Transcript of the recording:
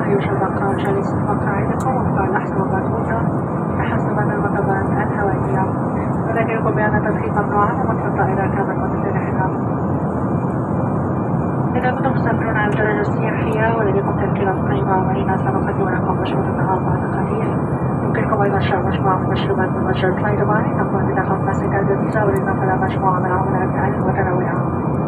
يوجد مقر جليس مقاعدكم وفق الأحزمة المربوطة تحسبا المطبات الهوائية. نذكركم بأن تدخين ممنوع ومطفى الطائرة كامل مدة الإحرام. إذا كنتم مسافرون على الدرجة السياحية ولديكم تذكرة قيمة ومرينا سنقدم لكم مشروبات النهار بعد قليل. يمكنكم أيضا شراء مجموعة من المشروبات من متجر فلاي دبي تقوم بدفع فاسكة الفيزا والإضافة إلى مجموعة من العملات المتنوعة.